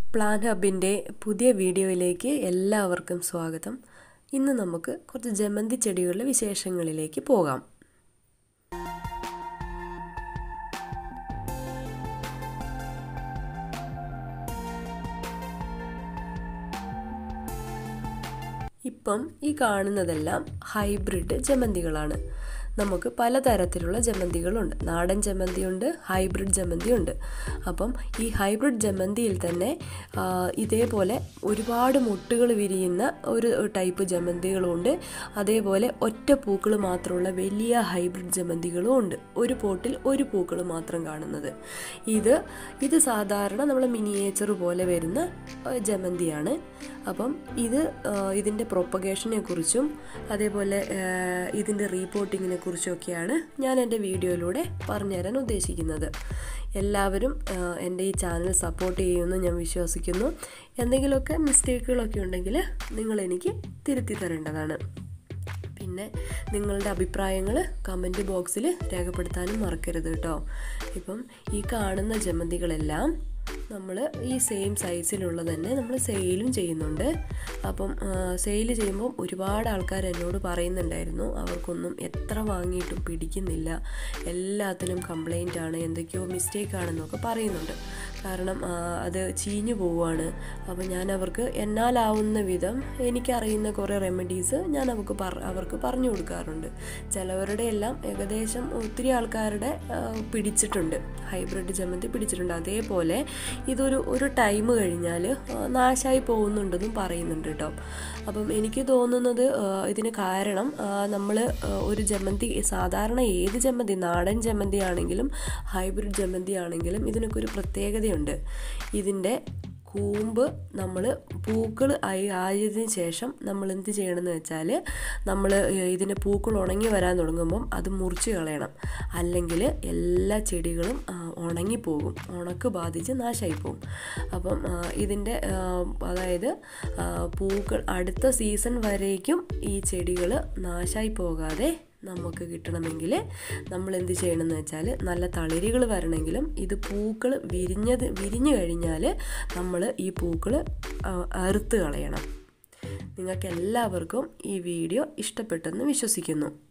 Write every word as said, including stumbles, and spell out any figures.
Plan ഹബിൻ്റെ പുതിയ വീഡിയോയിലേക്ക് എല്ലാവർക്കും സ്വാഗതം. ഇന്ന് നമുക്ക് കുറച്ച് ജമന്തി ചെടികളുടെ വിശേഷങ്ങളിലേക്ക് പോകാം. ഇപ്പം ഈ കാണുന്നതെല്ലാം ഹൈബ്രിഡ് ജമന്തികളാണ്. നമുക്ക് പലതരത്തിലുള്ള ജമന്തികളുണ്ട്. നാടൻ ജമന്തിയുണ്ട്, ഹൈബ്രിഡ് ജമന്തിയുണ്ട്. അപ്പം ഈ ഹൈബ്രിഡ് ജമന്തിയിൽ തന്നെ ഇതേപോലെ ഒരുപാട് മുട്ടുകൾ വിരിയുന്ന ഒരു ടൈപ്പ് ജമന്തികളുമുണ്ട്. അതേപോലെ ഒറ്റ പൂക്കൾ മാത്രമുള്ള വലിയ ഹൈബ്രിഡ് ജമന്തികളും ഉണ്ട്. ഒരു പോട്ടിൽ ഒരു പൂക്കൾ മാത്രം കാണുന്നത്. ഇത് ഇത് സാധാരണ നമ്മൾ മിനിയേച്ചർ പോലെ വരുന്ന ജമന്തിയാണ്. അപ്പം ഇത് ഇതിൻ്റെ പ്രൊപ്പഗേഷനെ കുറിച്ചും അതേപോലെ ഇതിൻ്റെ റീപോർട്ടിങ്ങിനെ കുറിച്ചൊക്കെയാണ് ഞാൻ എൻ്റെ വീഡിയോയിലൂടെ പറഞ്ഞുതരാൻ ഉദ്ദേശിക്കുന്നത്. എല്ലാവരും എൻ്റെ ഈ ചാനൽ സപ്പോർട്ട് ചെയ്യുമെന്ന് ഞാൻ വിശ്വസിക്കുന്നു. എന്തെങ്കിലുമൊക്കെ മിസ്റ്റേക്കുകളൊക്കെ ഉണ്ടെങ്കിൽ നിങ്ങളെനിക്ക് തിരുത്തി തരേണ്ടതാണ്. പിന്നെ നിങ്ങളുടെ അഭിപ്രായങ്ങൾ കമൻറ്റ് ബോക്സിൽ രേഖപ്പെടുത്താനും മറക്കരുത് കേട്ടോ. ഇപ്പം ഈ കാണുന്ന ജമന്തികളെല്ലാം നമ്മൾ ഈ സെയിം സൈസിലുള്ള തന്നെ നമ്മൾ സെയിലും ചെയ്യുന്നുണ്ട്. അപ്പം സെയിൽ ചെയ്യുമ്പോൾ ഒരുപാട് ആൾക്കാർ എന്നോട് പറയുന്നുണ്ടായിരുന്നു, അവർക്കൊന്നും എത്ര വാങ്ങിയിട്ടും പിടിക്കുന്നില്ല, എല്ലാത്തിനും കംപ്ലൈൻ്റ് ആണ്, എന്തൊക്കെയോ മിസ്റ്റേക്ക് ആണെന്നൊക്കെ പറയുന്നുണ്ട്. കാരണം അത് ചീഞ്ഞു പോവുകയാണ്. അപ്പം ഞാൻ അവർക്ക് എന്നാലാവുന്ന വിധം എനിക്കറിയുന്ന കുറേ റെമഡീസ് ഞാൻ അവർക്ക് പറ അവർക്ക് പറഞ്ഞു കൊടുക്കാറുണ്ട്. ചിലവരുടെ എല്ലാം ഏകദേശം ഒത്തിരി ആൾക്കാരുടെ പിടിച്ചിട്ടുണ്ട്, ഹൈബ്രിഡ് ജമന്തി പിടിച്ചിട്ടുണ്ട്. അതേപോലെ ഇതൊരു ഒരു ടൈം കഴിഞ്ഞാൽ നാശമായി പോകുന്നുണ്ടെന്നും പറയുന്നുണ്ട് കേട്ടോ. അപ്പം എനിക്ക് തോന്നുന്നത് ഇതിന് കാരണം നമ്മൾ ഒരു ജമന്തി, സാധാരണ ഏത് ജമന്തി, നാടൻ ജമന്തി ആണെങ്കിലും ഹൈബ്രിഡ് ജമന്തി ആണെങ്കിലും ഇതിനൊക്കെ ഒരു പ്രത്യേകതയുണ്ട്. ഇതിൻ്റെ കൂമ്പ് നമ്മൾ പൂക്കൾ ആയി ആയതിനു ശേഷം നമ്മൾ എന്ത് ചെയ്യണമെന്ന് വെച്ചാൽ, നമ്മൾ ഇതിന് പൂക്കൾ ഉണങ്ങി വരാൻ തുടങ്ങുമ്പം അത് മുറിച്ച് കളയണം. അല്ലെങ്കിൽ എല്ലാ ചെടികളും ഉണങ്ങിപ്പോകും, ഉണക്ക് ബാധിച്ച് നാശമായി പോകും. അപ്പം ഇതിൻ്റെ അതായത് പൂക്കൾ അടുത്ത സീസൺ വരേക്കും ഈ ചെടികൾ നാശമായി പോകാതെ നമുക്ക് കിട്ടണമെങ്കിൽ നമ്മൾ എന്ത് ചെയ്യണമെന്ന് വെച്ചാൽ, നല്ല തളിരുകൾ വരണമെങ്കിലും ഇത് പൂക്കൾ വിരിഞ്ഞത് വിരിഞ്ഞു കഴിഞ്ഞാൽ നമ്മൾ ഈ പൂക്കൾ അറുത്ത് കളയണം. നിങ്ങൾക്ക് എല്ലാവർക്കും ഈ വീഡിയോ ഇഷ്ടപ്പെട്ടെന്ന് വിശ്വസിക്കുന്നു.